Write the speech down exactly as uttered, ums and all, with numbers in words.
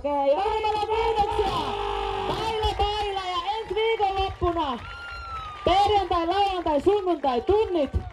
Okei, Jormala kiitoksia! Baila baila ja ensi viikonloppuna perjantai, lauantai, sunnuntai tunnit